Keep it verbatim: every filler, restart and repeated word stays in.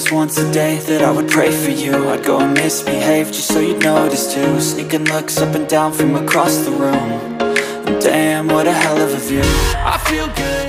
was once a day that I would pray for you. I'd go and misbehave just so you'd notice too. Sneaking looks up and down from across the room, and damn, what a hell of a view. I feel good